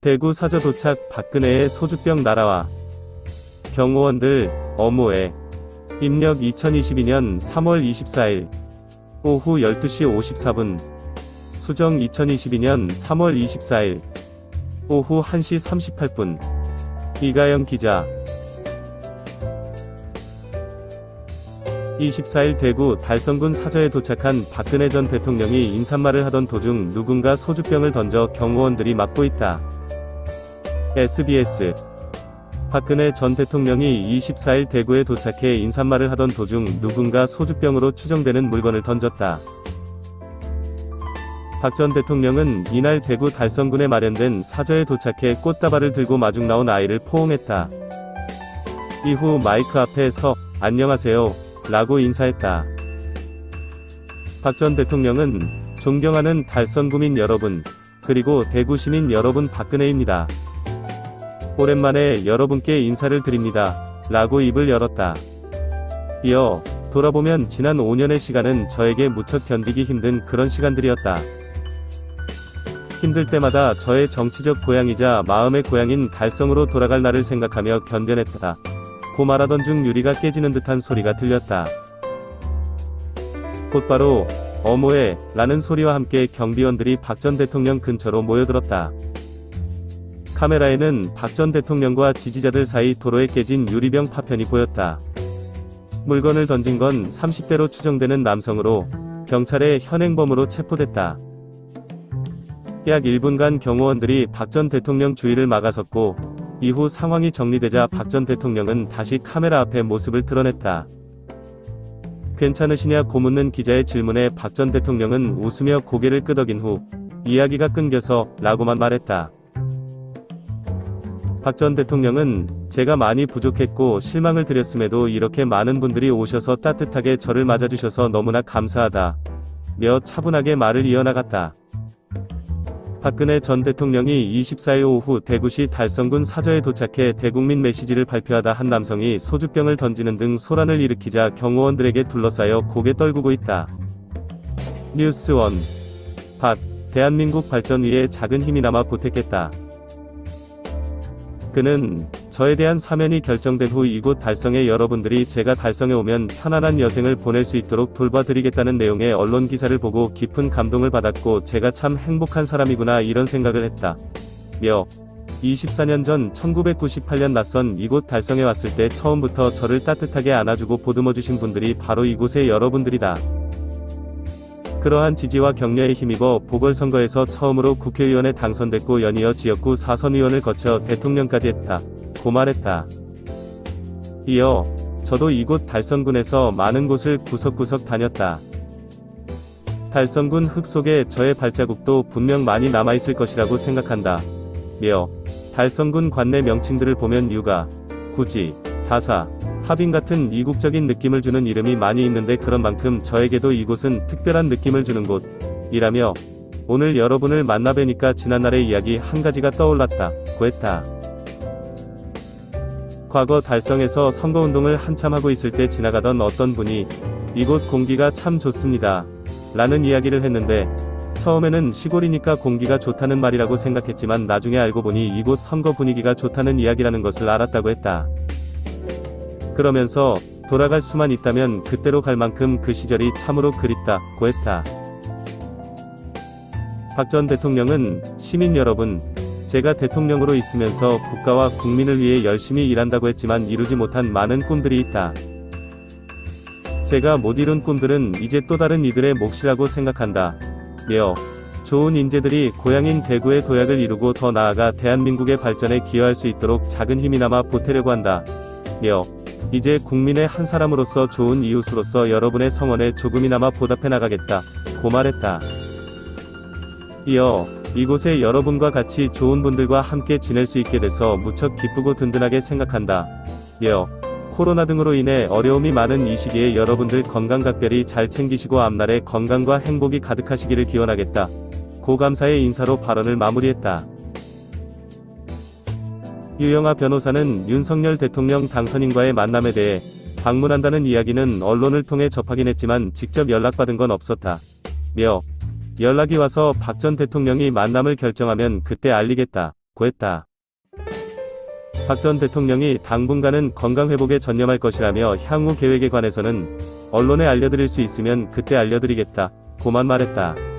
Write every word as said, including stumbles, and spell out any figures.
대구 사저 도착. 박근혜의 소주병 날아와. 경호원들 어모해. 입력 이천이십이년 삼월 이십사일 오후 열두 시 오십사 분. 수정 이천이십이년 삼월 이십사일 오후 한 시 삼십팔 분. 이가영 기자. 이십사일 대구 달성군 사저에 도착한 박근혜 전 대통령이 인사말을 하던 도중 누군가 소주병을 던져 경호원들이 막고 있다. 에스비에스. 박근혜 전 대통령이 이십사일 대구에 도착해 인사말을 하던 도중 누군가 소주병으로 추정되는 물건을 던졌다. 박 전 대통령은 이날 대구 달성군에 마련된 사저에 도착해 꽃다발을 들고 마중 나온 아이를 포옹했다. 이후 마이크 앞에 서 안녕하세요 라고 인사했다. 박 전 대통령은 존경하는 달성구민 여러분, 그리고 대구 시민 여러분, 박근혜입니다. 오랜만에 여러분께 인사를 드립니다. 라고 입을 열었다. 이어 돌아보면 지난 오 년의 시간은 저에게 무척 견디기 힘든 그런 시간들이었다. 힘들 때마다 저의 정치적 고향이자 마음의 고향인 달성으로 돌아갈 날을 생각하며 견뎌냈다. 고 말하던 중 유리가 깨지는 듯한 소리가 들렸다. 곧바로 어모해 라는 소리와 함께 경비원들이 박 전 대통령 근처로 모여들었다. 카메라에는 박 전 대통령과 지지자들 사이 도로에 깨진 유리병 파편이 보였다. 물건을 던진 건 삼십 대로 추정되는 남성으로 경찰의 현행범으로 체포됐다. 약 일 분간 경호원들이 박 전 대통령 주위를 막아섰고 이후 상황이 정리되자 박 전 대통령은 다시 카메라 앞에 모습을 드러냈다. 괜찮으시냐고 묻는 기자의 질문에 박 전 대통령은 웃으며 고개를 끄덕인 후 이야기가 끊겨서 라고만 말했다. 박 전 대통령은 제가 많이 부족했고 실망을 드렸음에도 이렇게 많은 분들이 오셔서 따뜻하게 저를 맞아주셔서 너무나 감사하다 며 차분하게 말을 이어나갔다. 박근혜 전 대통령이 이십사일 오후 대구시 달성군 사저에 도착해 대국민 메시지를 발표하다 한 남성이 소주병을 던지는 등 소란을 일으키자 경호원들에게 둘러싸여 고개 떨구고 있다. 뉴스원. 박, 대한민국 발전 위에 작은 힘이나마 보탰겠다. 그는 저에 대한 사면이 결정된 후 이곳 달성의 여러분들이 제가 달성에 오면 편안한 여생을 보낼 수 있도록 돌봐드리겠다는 내용의 언론 기사를 보고 깊은 감동을 받았고 제가 참 행복한 사람이구나 이런 생각을 했다. 며 이십사 년 전 천구백구십팔 년 낯선 이곳 달성에 왔을 때 처음부터 저를 따뜻하게 안아주고 보듬어주신 분들이 바로 이곳의 여러분들이다. 그러한 지지와 격려에 힘입어 보궐선거에서 처음으로 국회의원에 당선됐고 연이어 지역구 사선의원을 거쳐 대통령까지 했다. 고 말했다. 이어 저도 이곳 달성군에서 많은 곳을 구석구석 다녔다. 달성군 흙 속에 저의 발자국도 분명 많이 남아있을 것이라고 생각한다. 며 달성군 관내 명칭들을 보면 유가, 구지, 다사, 하빈 같은 이국적인 느낌을 주는 이름이 많이 있는데 그런 만큼 저에게도 이곳은 특별한 느낌을 주는 곳이라며 오늘 여러분을 만나 뵈니까 지난날의 이야기 한 가지가 떠올랐다 고 했다. 과거 달성에서 선거운동을 한참 하고 있을 때 지나가던 어떤 분이 이곳 공기가 참 좋습니다 라는 이야기를 했는데 처음에는 시골이니까 공기가 좋다는 말이라고 생각했지만 나중에 알고 보니 이곳 선거 분위기가 좋다는 이야기라는 것을 알았다고 했다. 그러면서 돌아갈 수만 있다면 그때로 갈 만큼 그 시절이 참으로 그립다 고 했다. 박 전 대통령은 시민 여러분, 제가 대통령으로 있으면서 국가와 국민을 위해 열심히 일한다고 했지만 이루지 못한 많은 꿈들이 있다. 제가 못 이룬 꿈들은 이제 또 다른 이들의 몫이라고 생각한다. 며 좋은 인재들이 고향인 대구의 도약을 이루고 더 나아가 대한민국의 발전에 기여할 수 있도록 작은 힘이나마 보태려고 한다. 며 이제 국민의 한 사람으로서 좋은 이웃으로서 여러분의 성원에 조금이나마 보답해 나가겠다 고 말했다. 이어 이곳에 여러분과 같이 좋은 분들과 함께 지낼 수 있게 돼서 무척 기쁘고 든든하게 생각한다. 며 코로나 등으로 인해 어려움이 많은 이 시기에 여러분들 건강 각별히 잘 챙기시고 앞날에 건강과 행복이 가득하시기를 기원하겠다 고 감사의 인사로 발언을 마무리했다. 유영하 변호사는 윤석열 대통령 당선인과의 만남에 대해 방문한다는 이야기는 언론을 통해 접하긴 했지만 직접 연락받은 건 없었다. 며 연락이 와서 박 전 대통령이 만남을 결정하면 그때 알리겠다 고했다. 박 전 대통령이 당분간은 건강회복에 전념할 것이라며 향후 계획에 관해서는 언론에 알려드릴 수 있으면 그때 알려드리겠다 고만 말했다.